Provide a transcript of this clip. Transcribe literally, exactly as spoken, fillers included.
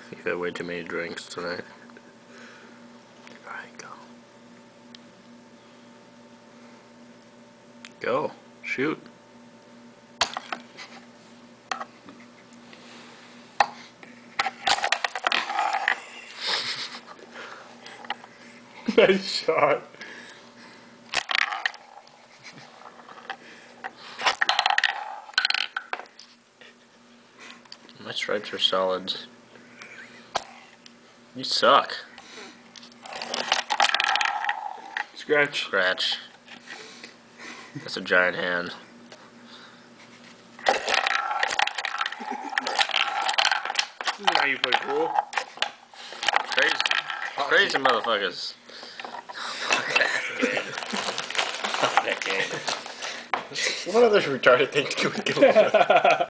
You've had way too many drinks tonight. Alright, go. Go. Shoot. Nice shot. My stripes are solids. You suck. Scratch. Scratch. That's a giant hand. This is how you play pool. Crazy. Crazy motherfuckers. Fuck that game. Fuck that game. What other retarded thing can we go